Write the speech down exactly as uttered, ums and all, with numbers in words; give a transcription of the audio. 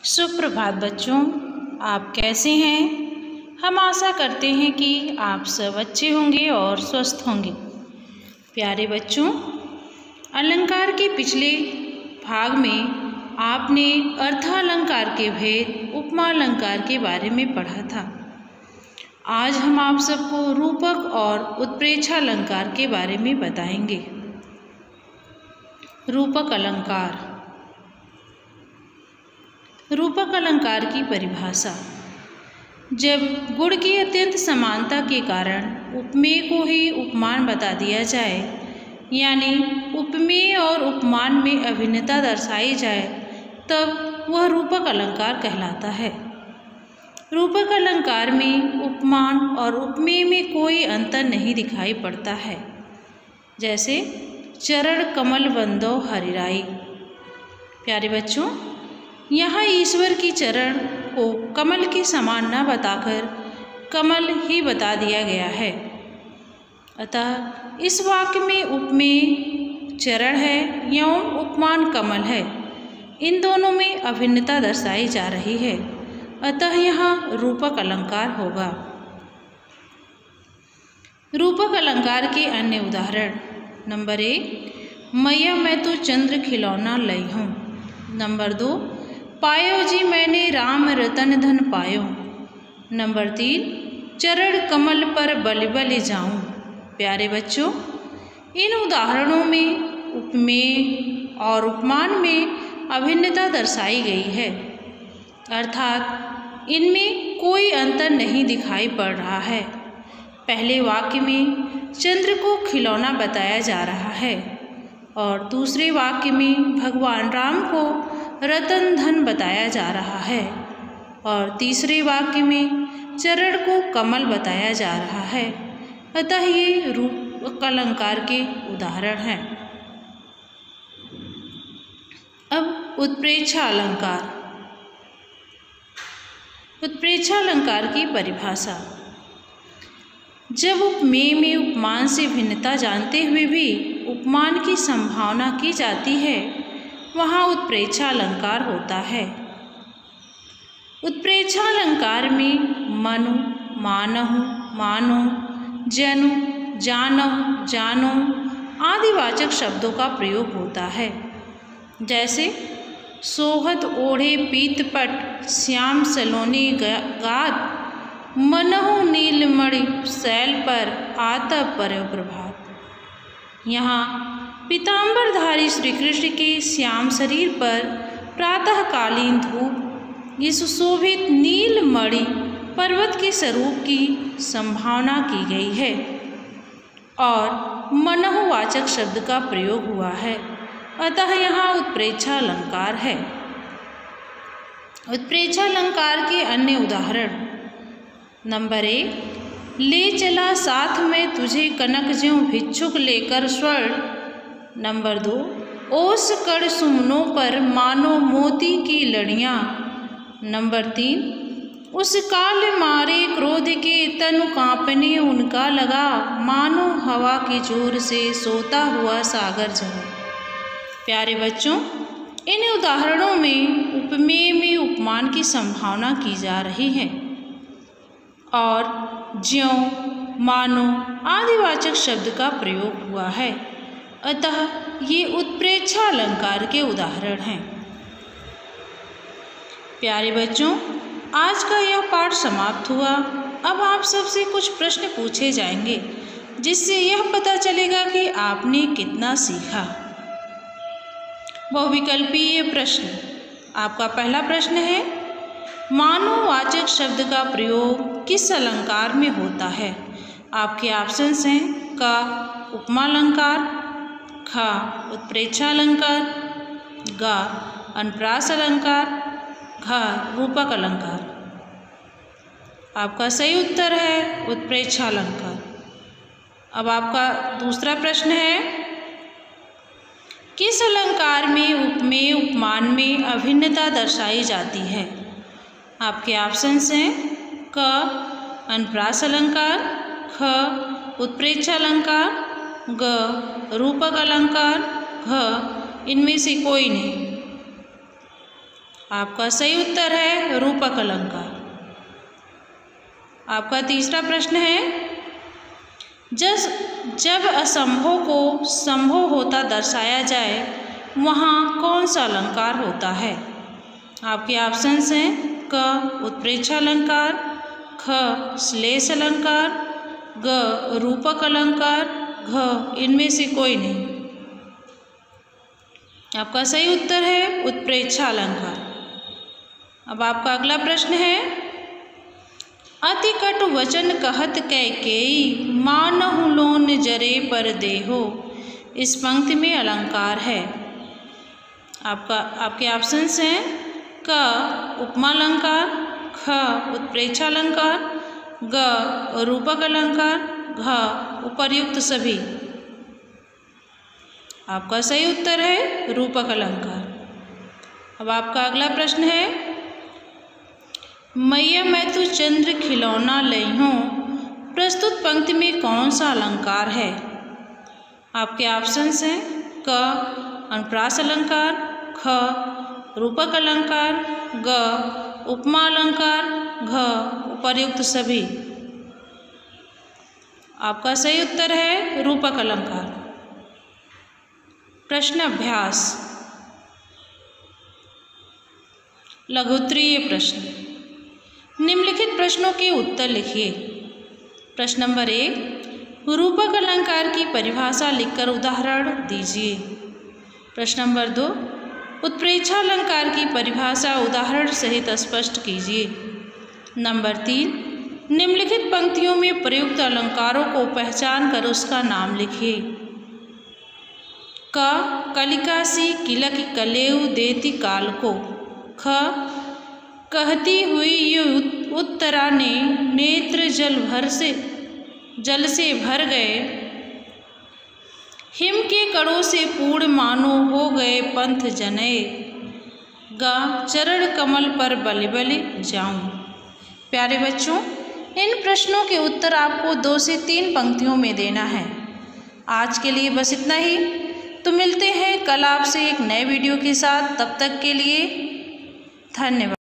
सुप्रभात बच्चों, आप कैसे हैं। हम आशा करते हैं कि आप सब अच्छे होंगे और स्वस्थ होंगे। प्यारे बच्चों, अलंकार के पिछले भाग में आपने अर्थालंकार के भेद उपमा अलंकार के बारे में पढ़ा था। आज हम आप सबको रूपक और उत्प्रेक्षा अलंकार के बारे में बताएंगे। रूपक अलंकार। रूपक अलंकार की परिभाषा। जब गुण की अत्यंत समानता के कारण उपमेय को ही उपमान बता दिया जाए, यानी उपमेय और उपमान में अभिन्नता दर्शाई जाए, तब वह रूपक अलंकार कहलाता है। रूपक अलंकार में उपमान और उपमेय में कोई अंतर नहीं दिखाई पड़ता है। जैसे चरण कमल बंदो हरिराई। प्यारे बच्चों, यहाँ ईश्वर की चरण को कमल के समान न बताकर कमल ही बता दिया गया है। अतः इस वाक्य में उपमेय चरण है एवं उपमान कमल है। इन दोनों में अभिन्नता दर्शाई जा रही है, अतः यहाँ रूपक अलंकार होगा। रूपक अलंकार के अन्य उदाहरण। नंबर एक, मैया मैं तो चंद्र खिलौना लई हूँ। नंबर दो, पायो जी मैंने राम रतन धन पायो। नंबर तीन, चरण कमल पर बलि बलि जाऊं। प्यारे बच्चों, इन उदाहरणों में उपमेय और उपमान में अभिन्नता दर्शाई गई है, अर्थात इनमें कोई अंतर नहीं दिखाई पड़ रहा है। पहले वाक्य में चंद्र को खिलौना बताया जा रहा है और दूसरे वाक्य में भगवान राम को रतन धन बताया जा रहा है और तीसरे वाक्य में चरण को कमल बताया जा रहा है। अतः ये रूपक अलंकार के उदाहरण हैं। अब उत्प्रेक्षा अलंकार। उत्प्रेक्षा अलंकार की परिभाषा। जब उपमेय में उपमान से भिन्नता जानते हुए भी उपमान की संभावना की जाती है, वहाँ उत्प्रेक्षा अलंकार होता है। उत्प्रेक्षा अलंकार में मनु, मानहु, मानो, जनु, जानहु, जानो आदि वाचक शब्दों का प्रयोग होता है। जैसे सोहत ओढ़े पीतपट श्याम सलोनी गात, मनहु नीलमणि शैल पर आता पर प्रभात। यहाँ पीताम्बरधारी श्री कृष्ण के श्याम शरीर पर प्रातःकालीन धूप इस सुशोभित नीलमणि पर्वत के स्वरूप की संभावना की गई है और मनोवाचक शब्द का प्रयोग हुआ है। अतः यहाँ उत्प्रेक्षा अलंकार है। उत्प्रेक्षा अलंकार के अन्य उदाहरण। नंबर एक, ले चला साथ में तुझे कनक ज्यों भिक्षुक लेकर स्वर्ण। नंबर दो, ओस कड़ सुमनों पर मानो मोती की लड़ियाँ। नंबर तीन, उस काल मारे क्रोध के तनु कांपने उनका लगा, मानो हवा के जोर से सोता हुआ सागर जगा। प्यारे बच्चों, इन उदाहरणों में उपमेय में उपमान की संभावना की जा रही है और ज्यों, मानो आदिवाचक शब्द का प्रयोग हुआ है। अतः ये उत्प्रेक्षा अलंकार के उदाहरण हैं। प्यारे बच्चों, आज का यह पाठ समाप्त हुआ। अब आप सबसे कुछ प्रश्न पूछे जाएंगे, जिससे यह पता चलेगा कि आपने कितना सीखा। बहुविकल्पीय प्रश्न। आपका पहला प्रश्न है, मानोवाचक शब्द का प्रयोग किस अलंकार में होता है। आपके ऑप्शंस हैं क उपमा अलंकार, ख उत्प्रेक्षा अलंकार, ग अनुप्रास अलंकार, घ रूपक अलंकार। आपका सही उत्तर है उत्प्रेक्षा अलंकार। अब आपका दूसरा प्रश्न है, किस अलंकार में उपमेय उपमान में अभिन्नता दर्शाई जाती है। आपके ऑप्शंस हैं क अनुप्रास अलंकार, ख उत्प्रेक्षा अलंकार, ग रूपक अलंकार, घ इनमें से कोई नहीं। आपका सही उत्तर है रूपक अलंकार। आपका तीसरा प्रश्न है, जस जब असंभव को संभव होता दर्शाया जाए वहाँ कौन सा अलंकार होता है? आपके ऑप्शंस हैं क उत्प्रेक्षा अलंकार, ख श्लेष अलंकार, ग रूपक अलंकार, घ इनमें से कोई नहीं। आपका सही उत्तर है उत्प्रेक्षा अलंकार। अब आपका अगला प्रश्न है, अति कटु वचन कहत कैकेयी मानहु लोन जरे पर देहो, इस पंक्ति में अलंकार है। आपका आपके ऑप्शंस हैं क उपमा अलंकार, ख उत्प्रेक्षा अलंकार, ग रूपक अलंकार, घ उपर्युक्त सभी। आपका सही उत्तर है रूपक अलंकार। अब आपका अगला प्रश्न है, मैया मैं तू चंद्र खिलौना लई हूँ, प्रस्तुत पंक्ति में कौन सा अलंकार है? आपके ऑप्शंस हैं क अनुप्रास अलंकार, ख रूपक अलंकार, ग उपमा अलंकार, घ उपर्युक्त सभी। आपका सही उत्तर है रूपक अलंकार। प्रश्न अभ्यास, लघुत्तरीय प्रश्न। निम्नलिखित प्रश्नों के उत्तर लिखिए। प्रश्न नंबर एक, रूपक अलंकार की परिभाषा लिखकर उदाहरण दीजिए। प्रश्न नंबर दो, उत्प्रेक्षा अलंकार की परिभाषा उदाहरण सहित स्पष्ट कीजिए। नंबर तीन, निम्नलिखित पंक्तियों में प्रयुक्त अलंकारों को पहचान कर उसका नाम लिखिए। क कलिकासी किलक कलेउ देती काल को, ख कहती हुई ये उत्तरा ने नेत्र जल भर से जल से भर गए, हिम के कड़ों से पूर्ण मानो हो गए पंथ जने, गा चरण कमल पर बलि बलि जाऊं। प्यारे बच्चों, इन प्रश्नों के उत्तर आपको दो से तीन पंक्तियों में देना है। आज के लिए बस इतना ही, तो मिलते हैं कल आपसे एक नए वीडियो के साथ। तब तक के लिए धन्यवाद।